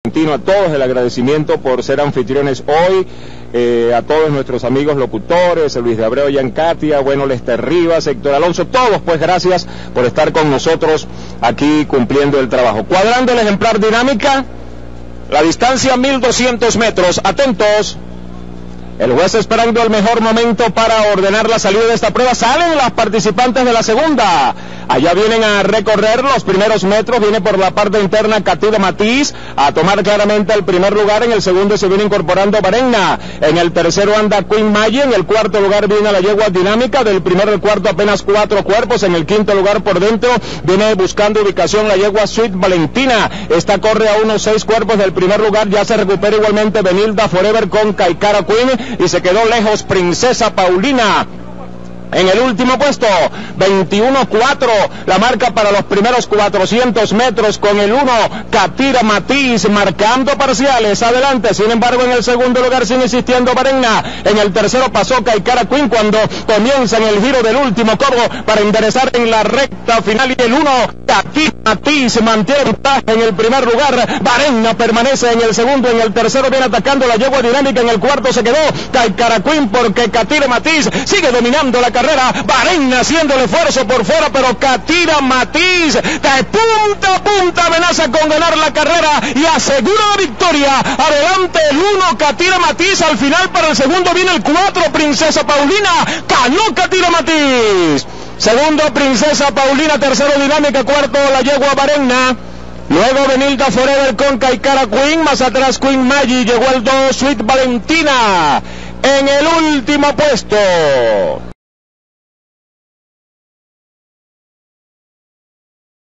A todos el agradecimiento por ser anfitriones hoy, a todos nuestros amigos locutores, Luis de Abreu, Yancatia, bueno, Lester Rivas, Héctor Alonso, todos pues gracias por estar con nosotros aquí cumpliendo el trabajo. Cuadrando el ejemplar dinámica, la distancia 1200 metros, atentos. El juez esperando el mejor momento para ordenar la salida de esta prueba. Salen las participantes de la segunda. Allá vienen a recorrer los primeros metros. Viene por la parte interna Catira Matiz a tomar claramente el primer lugar. En el segundo se viene incorporando Barenna. En el tercero anda Queen Maggie. En el cuarto lugar viene la yegua dinámica. Del primero al cuarto apenas 4 cuerpos. En el quinto lugar por dentro viene buscando ubicación la yegua Sweet Valentina. Esta corre a unos 6 cuerpos del primer lugar. Ya se recupera igualmente Benilda Forever con Caicara Queen. Y se quedó lejos Princesa Paulina. En el último puesto, 21-4, la marca para los primeros 400 metros con el 1, Catira Matiz, marcando parciales, adelante, sin embargo en el segundo lugar sigue insistiendo Barenna, en el tercero pasó Caicara Queen cuando comienza en el giro del último corro para enderezar en la recta final y el 1, Catira Matiz mantiene ventaja en el primer lugar, Barenna permanece en el segundo, en el tercero viene atacando la yegua dinámica, en el cuarto se quedó Caicara Queen porque Catira Matiz sigue dominando la carrera, Barenna haciéndole esfuerzo por fuera, pero Catira Matiz de punta a punta amenaza con ganar la carrera y asegura la victoria. Adelante el 1, Catira Matiz, al final para el segundo viene el 4, Princesa Paulina, ganó Catira Matiz. Segundo, Princesa Paulina, tercero Dinámica, cuarto la yegua Barenna. Luego Benilda Forever con Caicara Queen, más atrás Queen Maggie, llegó el 2, Sweet Valentina. En el último puesto,